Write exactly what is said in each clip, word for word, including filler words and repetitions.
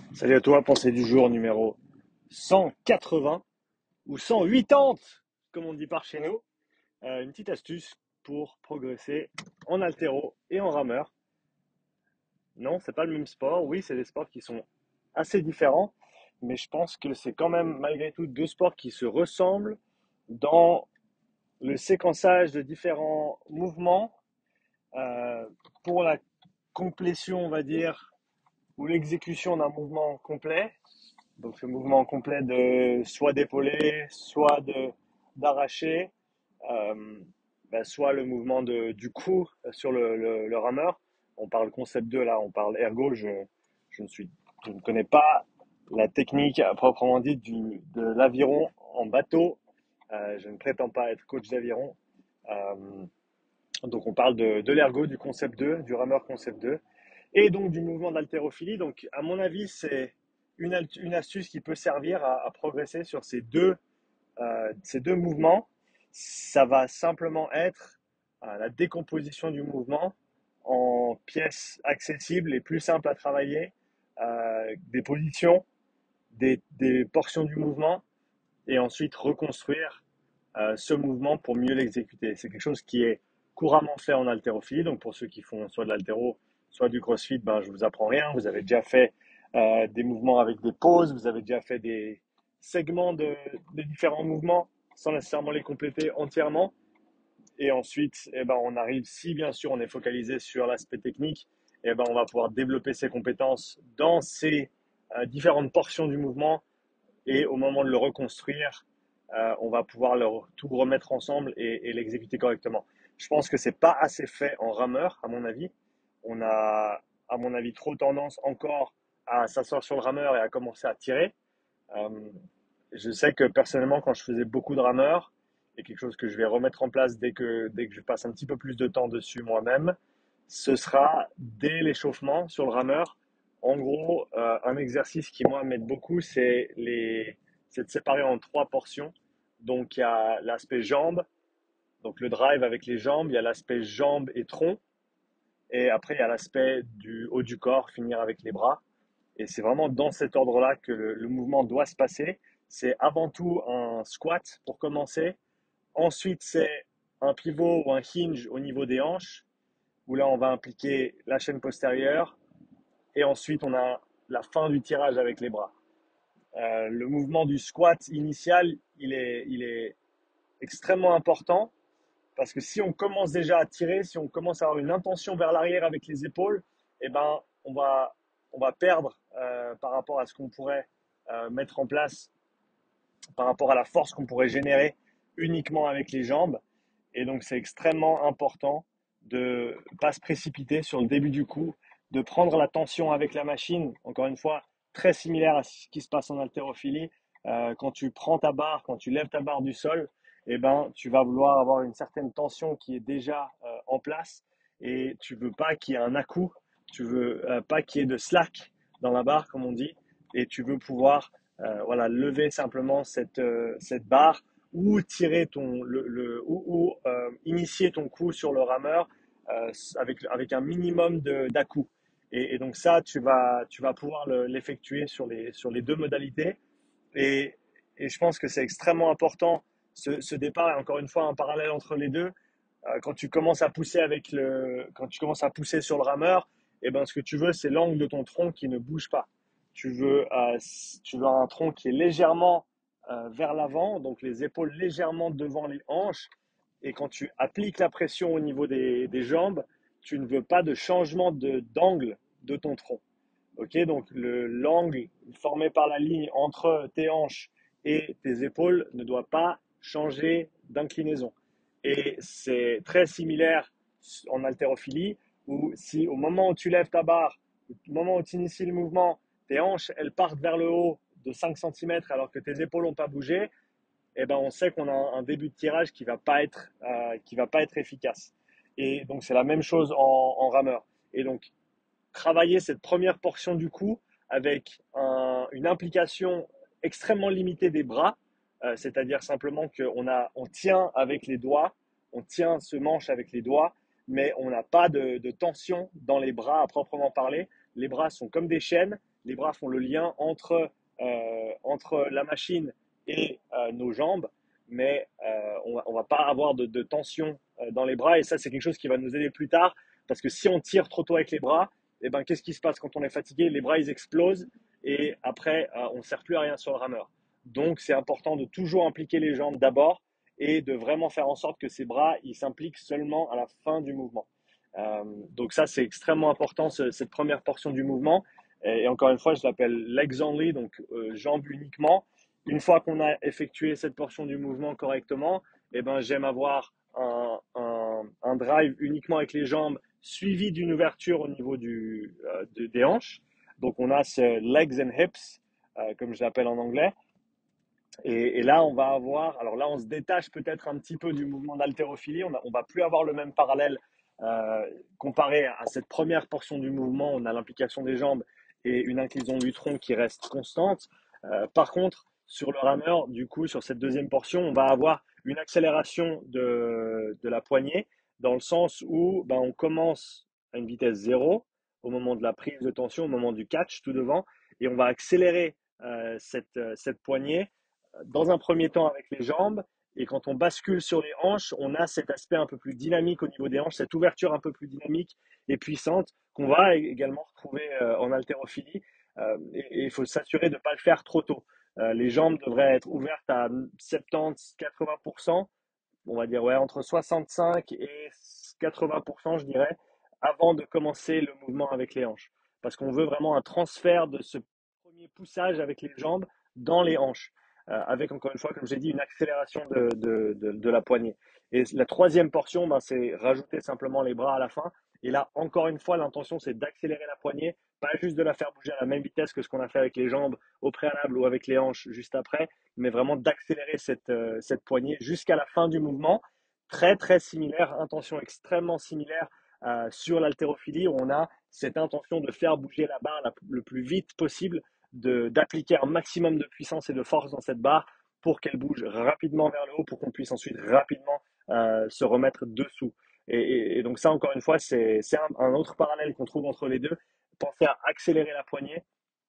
Salut à toi, pensée du jour numéro cent quatre-vingts ou cent quatre-vingts, comme on dit par chez nous. Euh, une petite astuce pour progresser en haltéro et en rameur. Non, c'est pas le même sport. Oui, c'est des sports qui sont assez différents, mais je pense que c'est quand même malgré tout deux sports qui se ressemblent dans le séquençage de différents mouvements euh, pour la complétion, on va dire, ou l'exécution d'un mouvement complet. Donc ce mouvement complet de soit d'épaulé, soit de d'arraché, euh, ben, soit le mouvement de, du coup sur le, le, le rameur. On parle concept deux là, on parle ergo. Je, je, ne, suis, je ne connais pas la technique à proprement dite du, de l'aviron en bateau. Euh, je ne prétends pas être coach d'aviron. Euh, donc on parle de, de l'ergo, du concept deux, du rameur concept deux, et donc du mouvement d'haltérophilie. Donc à mon avis, c'est une, une astuce qui peut servir à, à progresser sur ces deux, euh, ces deux mouvements. Ça va simplement être euh, la décomposition du mouvement en pièces accessibles et plus simples à travailler, euh, des positions, des, des portions du mouvement, et ensuite reconstruire euh, ce mouvement pour mieux l'exécuter. C'est quelque chose qui est couramment fait en haltérophilie. Donc pour ceux qui font soit de l'haltéro, soit du crossfit, ben, je vous apprends rien. Vous avez déjà fait euh, des mouvements avec des pauses, vous avez déjà fait des segments de, de différents mouvements sans nécessairement les compléter entièrement. Et ensuite, eh ben, on arrive, si bien sûr on est focalisé sur l'aspect technique, eh ben, on va pouvoir développer ses compétences dans ces euh, différentes portions du mouvement, et au moment de le reconstruire, euh, on va pouvoir le, tout remettre ensemble et, et l'exécuter correctement. Je pense que c'est pas assez fait en rameur, à mon avis. On a, à mon avis, trop tendance encore à s'asseoir sur le rameur et à commencer à tirer. Euh, je sais que personnellement, quand je faisais beaucoup de rameur, et quelque chose que je vais remettre en place dès que, dès que je passe un petit peu plus de temps dessus moi-même, ce sera dès l'échauffement sur le rameur. En gros, euh, un exercice qui, moi, m'aide beaucoup, c'est les, c'est de séparer en trois portions. Donc, il y a l'aspect jambes, donc le drive avec les jambes, il y a l'aspect jambes et tronc, et après, il y a l'aspect du haut du corps, finir avec les bras. Et c'est vraiment dans cet ordre-là que le, le mouvement doit se passer. C'est avant tout un squat pour commencer. Ensuite, c'est un pivot ou un hinge au niveau des hanches, où là, on va impliquer la chaîne postérieure. Et ensuite, on a la fin du tirage avec les bras. Euh, le mouvement du squat initial, il est, il est extrêmement important, parce que si on commence déjà à tirer, si on commence à avoir une intention vers l'arrière avec les épaules, eh ben, on va, on va perdre euh, par rapport à ce qu'on pourrait euh, mettre en place, par rapport à la force qu'on pourrait générer uniquement avec les jambes. Et donc, c'est extrêmement important de ne pas se précipiter sur le début du coup, de prendre la tension avec la machine. Encore une fois, très similaire à ce qui se passe en haltérophilie. Euh, quand tu prends ta barre, quand tu lèves ta barre du sol, eh ben, tu vas vouloir avoir une certaine tension qui est déjà euh, en place, et tu veux pas qu'il y ait un à-coup, tu veux euh, pas qu'il y ait de slack dans la barre, comme on dit, et tu veux pouvoir euh, voilà, lever simplement cette, euh, cette barre, ou tirer ton le, le ou, ou euh, initier ton coup sur le rameur euh, avec avec un minimum de d'à-coups. Et, et donc ça, tu vas tu vas pouvoir le, l'effectuer sur les sur les deux modalités. Et, et je pense que c'est extrêmement important, ce, ce départ. Et encore une fois, un parallèle entre les deux. Euh, quand tu commences à pousser avec le quand tu commences à pousser sur le rameur, et ben ce que tu veux, c'est l'angle de ton tronc qui ne bouge pas. Tu veux euh, tu veux un tronc qui est légèrement euh, vers l'avant, donc les épaules légèrement devant les hanches. Et quand tu appliques la pression au niveau des, des jambes, tu ne veux pas de changement de, d'angle de ton tronc. Ok, donc le, l'angle formé par la ligne entre tes hanches et tes épaules ne doit pas changer d'inclinaison. Et c'est très similaire en haltérophilie, où si au moment où tu lèves ta barre, au moment où tu inities le mouvement, tes hanches elles partent vers le haut de cinq centimètres alors que tes épaules n'ont pas bougé, eh ben on sait qu'on a un début de tirage qui va pas être euh, qui va pas être efficace. Et donc c'est la même chose en, en rameur. Et donc travailler cette première portion du coup avec un, une implication extrêmement limitée des bras, euh, c'est-à-dire simplement qu'on a, on tient avec les doigts, on tient ce manche avec les doigts, mais on n'a pas de, de tension dans les bras à proprement parler. Les bras sont comme des chaînes, les bras font le lien entre, euh, entre la machine et euh, nos jambes, mais euh, on va, on va pas avoir de, de tension euh, dans les bras. Et ça, c'est quelque chose qui va nous aider plus tard, parce que si on tire trop tôt avec les bras, eh ben, qu'est-ce qui se passe quand on est fatigué? Les bras, ils explosent et après, euh, on ne sert plus à rien sur le rameur. Donc, c'est important de toujours impliquer les jambes d'abord et de vraiment faire en sorte que ces bras, ils s'impliquent seulement à la fin du mouvement. Euh, donc ça, c'est extrêmement important, ce, cette première portion du mouvement. Et, et encore une fois, je l'appelle legs only, donc euh, jambes uniquement. Une fois qu'on a effectué cette portion du mouvement correctement, eh ben, j'aime avoir un, un, un drive uniquement avec les jambes, suivi d'une ouverture au niveau du, euh, de, des hanches. Donc on a ce legs and hips, euh, comme je l'appelle en anglais. Et, et, là, on va avoir, alors là, on se détache peut-être un petit peu du mouvement d'haltérophilie. On ne va plus avoir le même parallèle euh, comparé à cette première portion du mouvement. On a l'implication des jambes et une inclinaison du tronc qui reste constante. Euh, par contre, sur le rameur, du coup, sur cette deuxième portion, on va avoir une accélération de, de la poignée dans le sens où ben, on commence à une vitesse zéro au moment de la prise de tension, au moment du catch tout devant, et on va accélérer euh, cette, cette poignée dans un premier temps avec les jambes, et quand on bascule sur les hanches, on a cet aspect un peu plus dynamique au niveau des hanches, cette ouverture un peu plus dynamique et puissante qu'on va également retrouver euh, en haltérophilie. Euh, et il faut s'assurer de ne pas le faire trop tôt. Euh, les jambes devraient être ouvertes à soixante-dix à quatre-vingts pour cent, on va dire ouais, entre soixante-cinq et quatre-vingts pour cent, je dirais, avant de commencer le mouvement avec les hanches. Parce qu'on veut vraiment un transfert de ce premier poussage avec les jambes dans les hanches, euh, avec encore une fois, comme j'ai dit, une accélération de, de, de, de la poignée. Et la troisième portion, ben, c'est rajouter simplement les bras à la fin. Et là, encore une fois, l'intention, c'est d'accélérer la poignée, pas juste de la faire bouger à la même vitesse que ce qu'on a fait avec les jambes au préalable ou avec les hanches juste après, mais vraiment d'accélérer cette, euh, cette poignée jusqu'à la fin du mouvement. Très, très similaire, intention extrêmement similaire euh, sur l'haltérophilie, où on a cette intention de faire bouger la barre la, le plus vite possible, de, d'appliquer un maximum de puissance et de force dans cette barre pour qu'elle bouge rapidement vers le haut, pour qu'on puisse ensuite rapidement euh, se remettre dessous. Et, et, et, donc ça, encore une fois, c'est, c'est un, un autre parallèle qu'on trouve entre les deux. Pensez à accélérer la poignée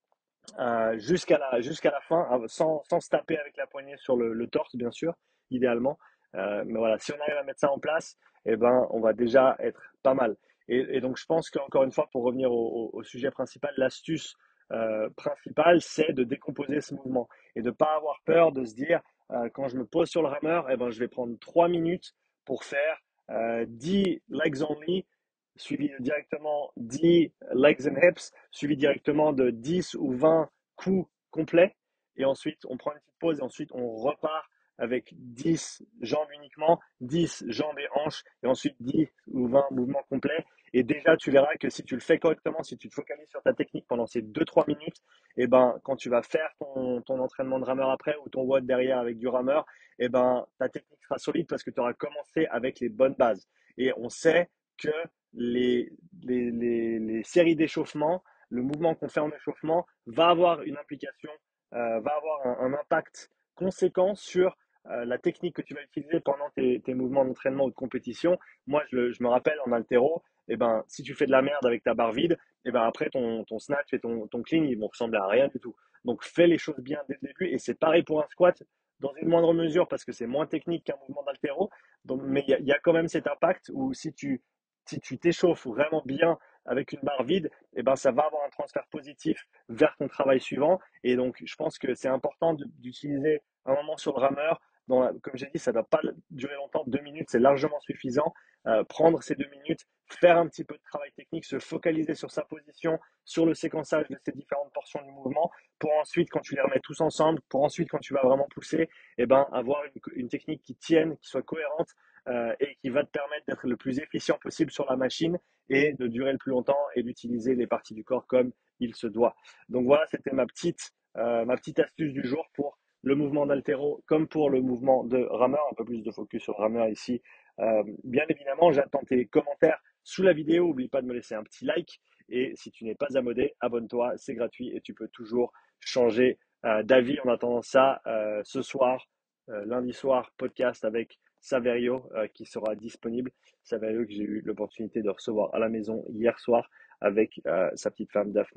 euh, jusqu'à la, jusqu'à la fin, sans, sans se taper avec la poignée sur le, le torse, bien sûr, idéalement. Euh, mais voilà, si on arrive à mettre ça en place, eh ben, on va déjà être pas mal. Et, et donc, je pense qu'encore une fois, pour revenir au, au, au sujet principal, l'astuce euh, principale, c'est de décomposer ce mouvement et de ne pas avoir peur de se dire, euh, quand je me pose sur le rameur, eh ben, je vais prendre trois minutes pour faire euh, dix legs only, suivi directement dix legs and hips, suivi directement de dix ou vingt coups complets. Et ensuite, on prend une petite pause et ensuite, on repart avec dix jambes uniquement, dix jambes et hanches, et ensuite dix ou vingt mouvements complets. Et déjà, tu verras que si tu le fais correctement, si tu te focalises sur ta technique pendant ces deux trois minutes, et ben, quand tu vas faire ton, ton entraînement de rameur après ou ton WOD derrière avec du rameur, et ben, ta technique sera solide parce que tu auras commencé avec les bonnes bases. Et on sait que les, les, les, les séries d'échauffement, le mouvement qu'on fait en échauffement va avoir une implication, euh, va avoir un, un impact conséquent sur euh, la technique que tu vas utiliser pendant tes, tes mouvements d'entraînement ou de compétition. Moi, je, je me rappelle en haltéro, eh ben, si tu fais de la merde avec ta barre vide, eh ben, après ton, ton snatch et ton, ton clean, ils vont ressembler à rien du tout. Donc, fais les choses bien dès le début, et c'est pareil pour un squat dans une moindre mesure parce que c'est moins technique qu'un mouvement d'haltéro. Donc, mais il y, y, a quand même cet impact où si tu si tu t'échauffes vraiment bien avec une barre vide, eh ben, ça va avoir un transfert positif vers ton travail suivant. Et donc, je pense que c'est important d'utiliser un moment sur le rameur. Dans la, comme j'ai dit, ça ne doit pas durer longtemps, deux minutes, c'est largement suffisant. Euh, prendre ces deux minutes, faire un petit peu de travail technique, se focaliser sur sa position, sur le séquençage de ces différentes portions du mouvement, pour ensuite, quand tu les remets tous ensemble, pour ensuite, quand tu vas vraiment pousser, eh ben, avoir une, une technique qui tienne, qui soit cohérente, euh, et qui va te permettre d'être le plus efficient possible sur la machine et de durer le plus longtemps et d'utiliser les parties du corps comme il se doit. Donc voilà, c'était ma petite, euh, ma petite astuce du jour pour le mouvement d'haltéro comme pour le mouvement de rameur. Un peu plus de focus sur rameur ici. Euh, bien évidemment, j'attends tes commentaires sous la vidéo. N'oublie pas de me laisser un petit like. Et si tu n'es pas abonné, abonne-toi, c'est gratuit et tu peux toujours changer euh, d'avis. En attendant ça, euh, ce soir, euh, lundi soir, podcast avec Saverio euh, qui sera disponible. Saverio que j'ai eu l'opportunité de recevoir à la maison hier soir avec euh, sa petite femme Daphné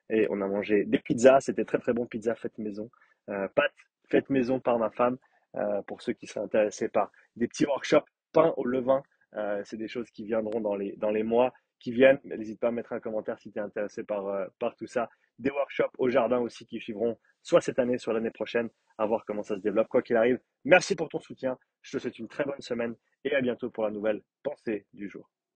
et on a mangé des pizzas. C'était très très bon, pizza faite maison, euh, pâtes faites maison par ma femme. Euh, pour ceux qui seraient intéressés par des petits workshops pain au levain, euh, c'est des choses qui viendront dans les, dans les mois qui viennent. N'hésite pas à mettre un commentaire si tu es intéressé par, euh, par tout ça. Des workshops au jardin aussi qui suivront soit cette année, soit l'année prochaine, à voir comment ça se développe. Quoi qu'il arrive, merci pour ton soutien. Je te souhaite une très bonne semaine et à bientôt pour la nouvelle pensée du jour.